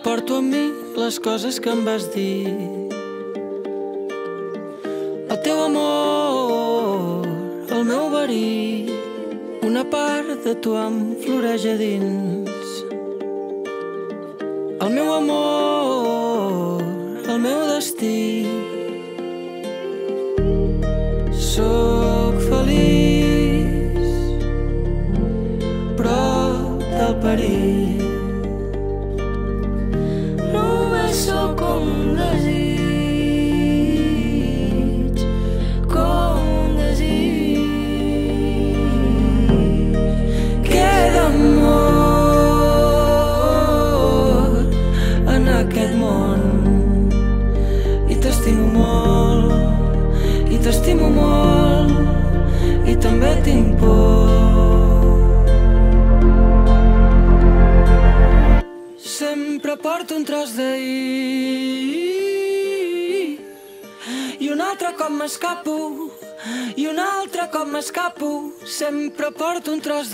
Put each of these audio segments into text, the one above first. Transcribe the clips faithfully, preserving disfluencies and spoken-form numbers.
porto amb mi les coses que em vas dir. El teu amor, el meu verí, una part de tu em floreix a dins. El meu amor, el meu destí. Sóc feliç prop del perill. Només sóc com un desig, com un desig. Queda amor en aquest món i t'estimo molt, i t'estimo molt, i també tinc por. Sempre porto un tros d'ahir i un altre cop m'escapo, i un altre cop m'escapo. Sempre porto un tros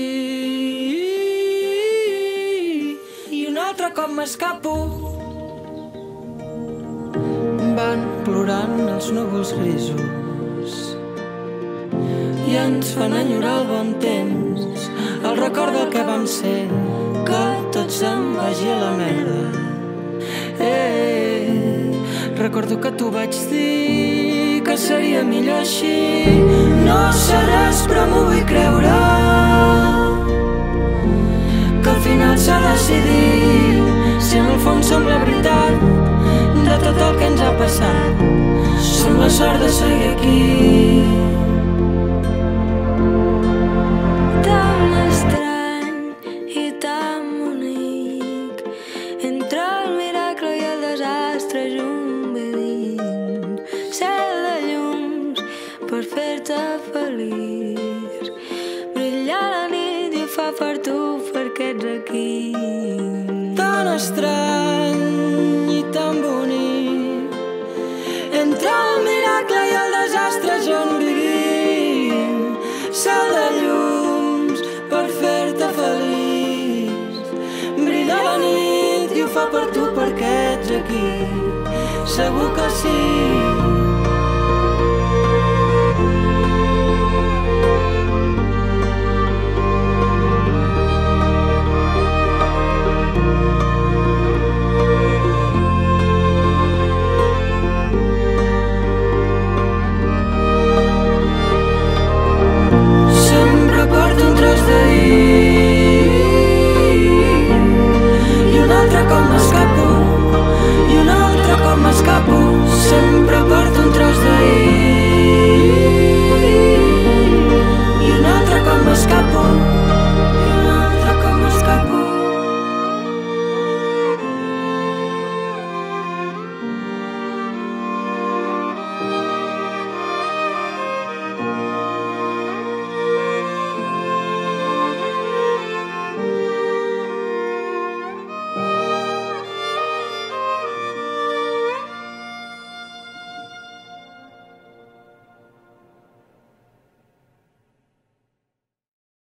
d'ahir i un altre cop m'escapo. Van plorant els núvols grisos i ens fan enyorar el bon temps, el record del que vam ser, que tot se'n vagi a la merda. Eh, recordo que t'ho vaig dir, que seria millor així. No sé res però m'ho vull creure, que al final s'ha decidit, si en el fons som la veritat de tot el que ens ha passat. Som la sort de seguir aquí. Tan estrany i tan bonic, entre el miracle i el desastre junt vivint. Cel de llums per fer-te feliç, brillar la nit i ho fa per tu perquè ets aquí. Tan estrany i tan bonic, entre el miracle i el desastre junt vivim. Cel de llums per fer-te feliç, brilla la nit i ho fa per tu perquè ets aquí. Segur que sí.